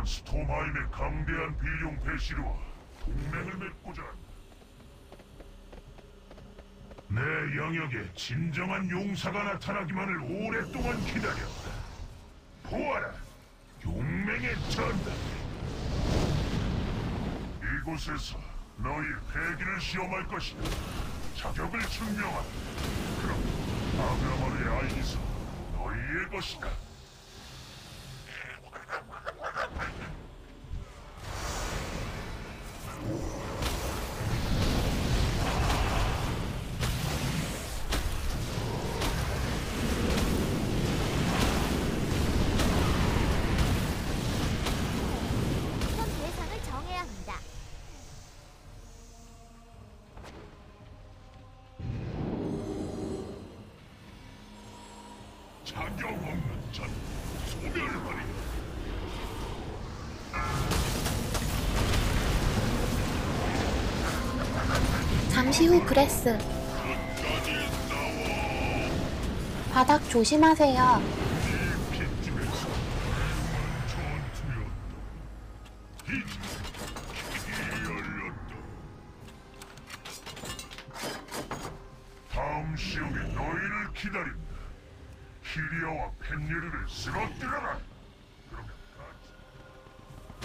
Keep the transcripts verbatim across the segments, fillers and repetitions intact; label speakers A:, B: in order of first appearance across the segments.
A: 스톰하임의 강대한 비룡 배시르와 동맹을 맺고자 한다. 내 영역에 진정한 용사가 나타나기만을 오랫동안 기다렸다. 보아라, 용맹의 전당. 이곳에서 너희 패기를 시험할 것이다. 자격을 증명하라. 그럼 아브라마르의 아이니스 너희의 것이다.
B: 우선 대상을 정해야 합니다.
A: 자격 없는 전 소멸하리.
C: 잠시 후 브레스. 바닥 조심하세요.
A: 이 핏줄에서 전투였다. 이제 길이 열렸다. 다음 시험이 너희를 기다린다. 히리아와 펜리르를 쓰러뜨려라. 그러면 같이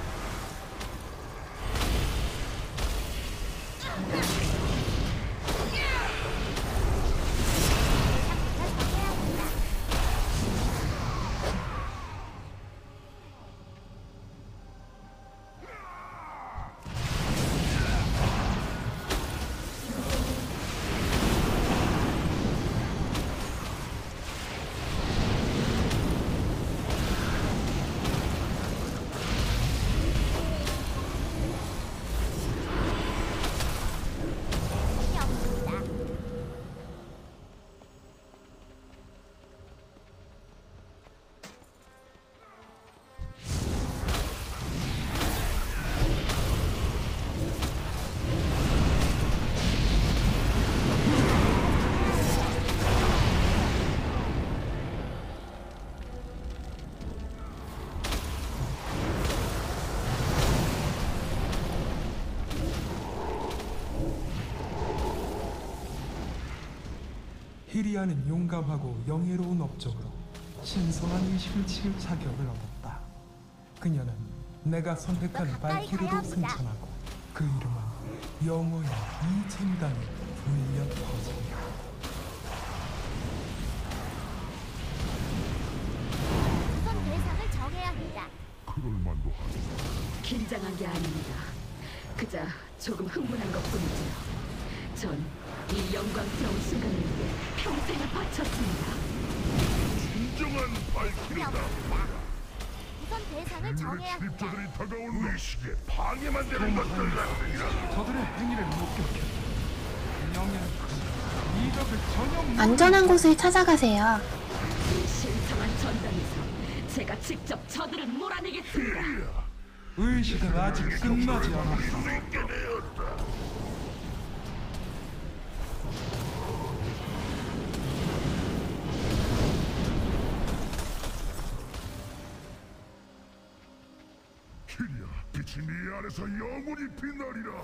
B: 힘이 없습니다.
D: 히리아는 용감하고 영예로운 업적으로 신성한 의식을 지을 자격을 얻었다. 그녀는 내가 선택한 발키르도 승천하고 그 이름은 영원히 이 전당에 울려 퍼진다.
B: 우선 대상을 정해야 합니다.
A: 그럴만도 하다.
E: 긴장한 게 아닙니다. 그저 조금 흥분한 것뿐이죠. 전 이 영광스러운 순간을 위해 평생을 바쳤습니다.
A: 진정한
B: 힘이
A: 발키르다.
B: 없습니다. 우선 대상을
A: 인류의
B: 정해야 합니다.
A: 출입자들이 다가온 의식에 방해만 되는 것들 같으니라.
D: 저들의 행위를 목격해 영예는 큰 이적을 전혀 모르는
C: 안전한 곳을 찾아가세요.
E: 이 신성한 전당에서 제가 직접 저들을 몰아내겠습니다.
D: 의식은 아직 끝나지 않았어.
A: 있게 되었다. 키리야, 빛이 네 안에서 영원히 빛나리라.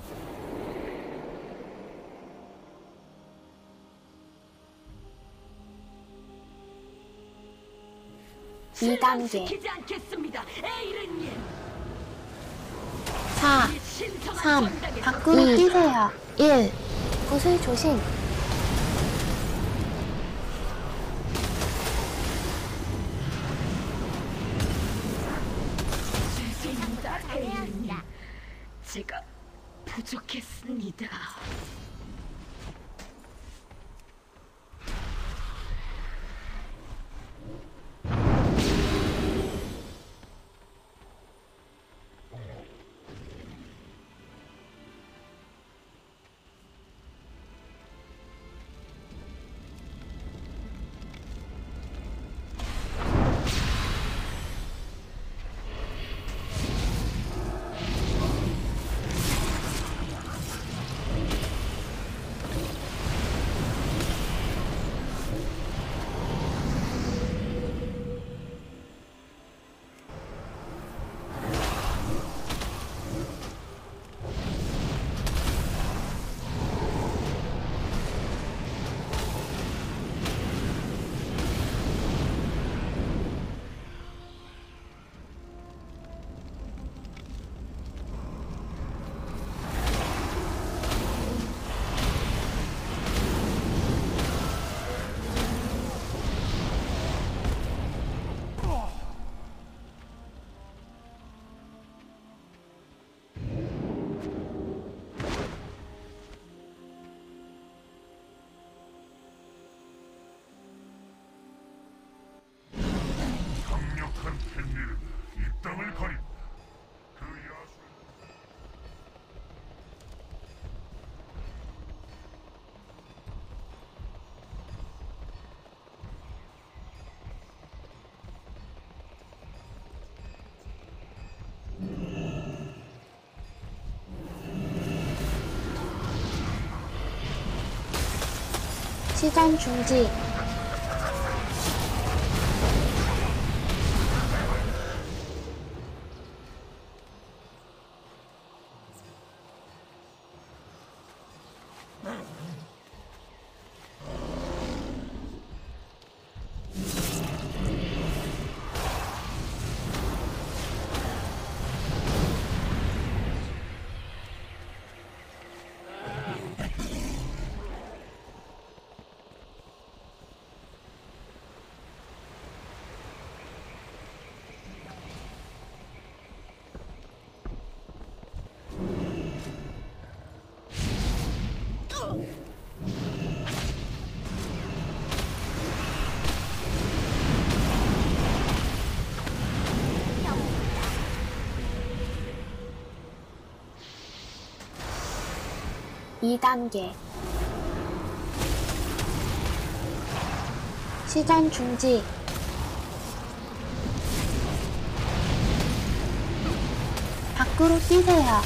C: 이 단계.
E: 실망시키지 않겠습니다. 에이른님.
C: 사,
E: 이 신성한
C: 삼,
E: 전당에서
C: 밖으로 뛰세요. 일. 구슬 조심.
E: 죄송합니다,
B: 잘해야
E: 에이른님.
B: 합니다.
E: 제가 부족했습니다.
A: 가린다. 그 야수
C: 시전 중지. 이 단계. 시전 중지. 밖으로 뛰세요.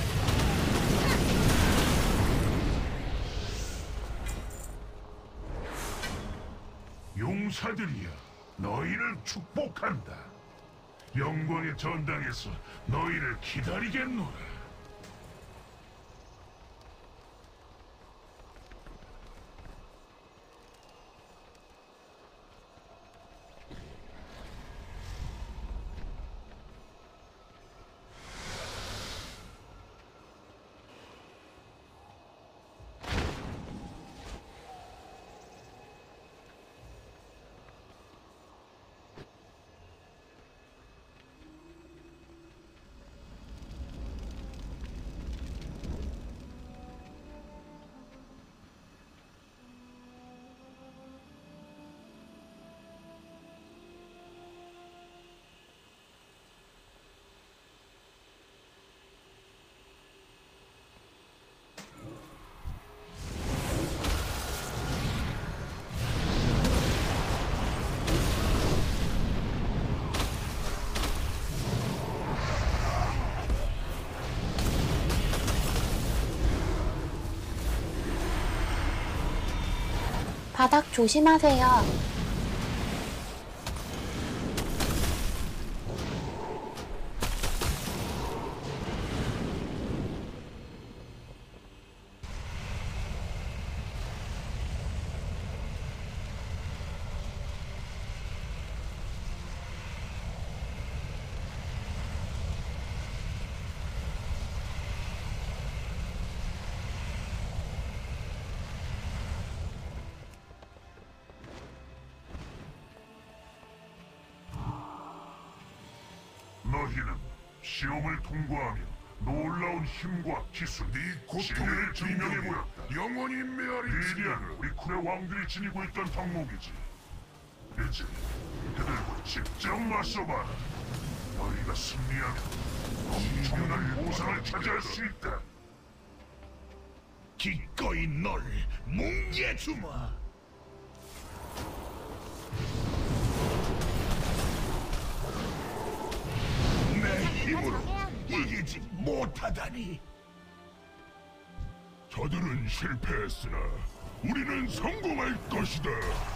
A: 용사들이여, 너희를 축복한다. 영광의 전당에서 너희를 기다리겠노라.
C: 바닥 조심하세요.
A: 너희는 시험을 통과하며 놀라운 힘과 기술, 네 고통을 증명해 보였다. 영원히 메아리 위대한 우리 쿨의 왕들이 지니고 있던 덕목이지. 이제 그들과 직접 맞서봐라. 너희가 승리하면 엄청난 보상을 차지할 수 있다.
F: 기꺼이 널 뭉개주마. 내 힘으로 이기지 못하다니.
A: 저들은 실패했으나 우리는 성공할 것이다.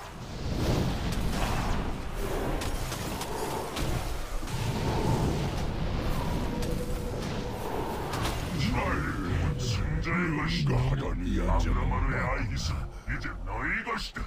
A: 날 승자의 것이다. 하려니 아브라마르의 아이기스 이제 너희 것이다.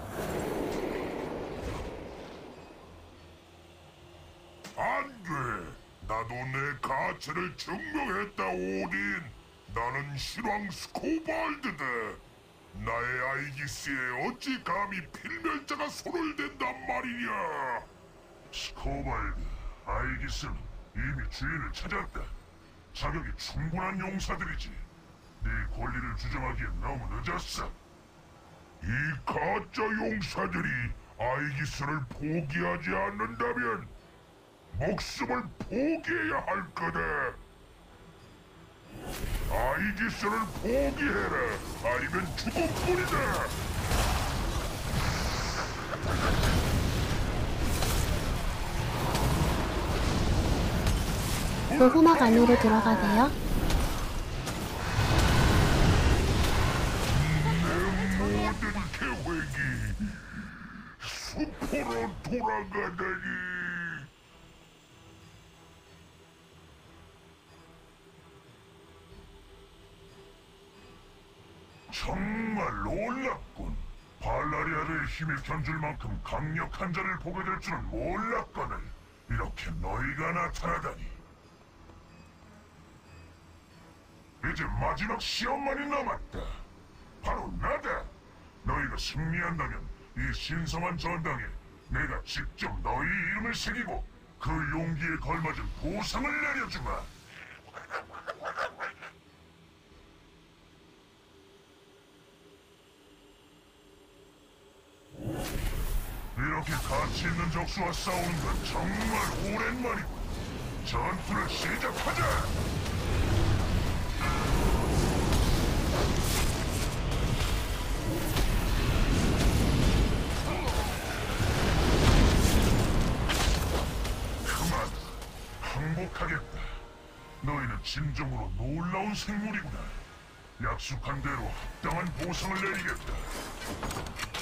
A: 안 돼. 나도 내 가치를 증명했다, 오딘. 나는 실왕 스코발드다. 나의 아이기스에 어찌 감히 필멸자가 손을 댄단 말이냐. 스코발드, 아이기스는 이미 주인을 찾았다. 자격이 충분한 용사들이지. 네 권리를 주장하기엔 너무 늦었어. 이 가짜 용사들이 아이기스를 포기하지 않는다면 목숨을 포기해야 할 거다. 아이기스를 포기해라. 아니면 죽음뿐이다.
C: 보호막 안으로 들어가세요.
A: 모든 계획이 수포로 돌아가다니. 정말 놀랍군. 발라리아의 힘을 견줄 만큼 강력한 자를 보게 될 줄은 몰랐거늘. 이렇게 너희가 나타나다니. 이제 마지막 시험만이 남았다. 바로 나다. 너희가 승리한다면 이 신성한 전당에 내가 직접 너희 이름을 새기고 그 용기에 걸맞은 보상을 내려주마. 이렇게 가치 있는 적수와 싸우는 건 정말 오랜만이군. 전투를 시작하자. 그만, 항복하겠다. 너희는 진정으로 놀라운 생물이구나. 약속한 대로 합당한 보상을 내리겠다.